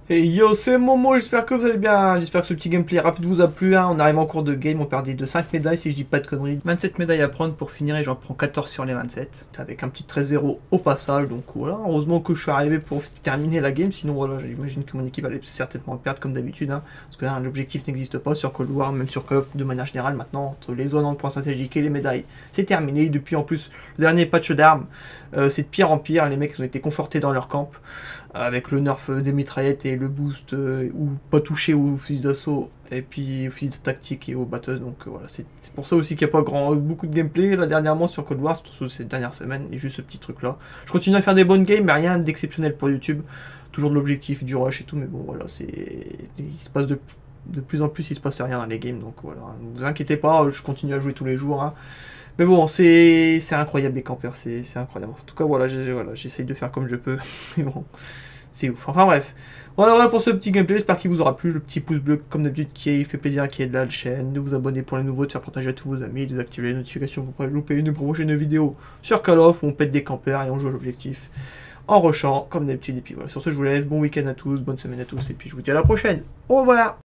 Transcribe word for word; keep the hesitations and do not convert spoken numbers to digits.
Et yo, c'est Momo, j'espère que vous allez bien, j'espère que ce petit gameplay rapide vous a plu, hein. On arrive en cours de game, on perdait de cinq médailles si je dis pas de conneries. vingt-sept médailles à prendre pour finir et j'en prends quatorze sur les vingt-sept. Avec un petit treize zéro au passage, donc voilà, heureusement que je suis arrivé pour terminer la game, sinon voilà, j'imagine que mon équipe allait certainement perdre comme d'habitude, hein. Parce que là, l'objectif n'existe pas sur Cold War, même sur Call of de manière générale maintenant, entre les zones en point stratégique et les médailles, c'est terminé. Depuis en plus, le dernier patch d'armes, euh, c'est de pire en pire, les mecs ils ont été confortés dans leur camp. Avec le nerf des mitraillettes et le boost euh, ou pas touché au fusil d'assaut et puis au fusil tactique et aux batteuses, donc euh, voilà, c'est pour ça aussi qu'il n'y a pas grand, beaucoup de gameplay là dernièrement sur Cold War, surtout ces dernières semaines, et juste ce petit truc là. Je continue à faire des bonnes games mais rien d'exceptionnel pour YouTube, toujours de l'objectif, du rush et tout, mais bon voilà, c'est il se passe de, de plus en plus, il se passe rien dans les games, donc voilà, ne vous inquiétez pas, je continue à jouer tous les jours, hein. Mais bon, c'est incroyable les campeurs, c'est incroyable. En tout cas, voilà, j'essaye voilà, de faire comme je peux. Mais bon, c'est ouf. Enfin bref, voilà, voilà pour ce petit gameplay. J'espère qu'il vous aura plu. Le petit pouce bleu, comme d'habitude, qui fait plaisir à qui est de la chaîne. De vous abonner pour les nouveaux, de faire partager à tous vos amis, de désactiver les notifications pour ne pas louper une prochaine vidéo sur Call of où on pète des campeurs et on joue à l'objectif en rushant, comme d'habitude. Et puis voilà, sur ce, je vous laisse. Bon week-end à tous, bonne semaine à tous. Et puis je vous dis à la prochaine. Au revoir.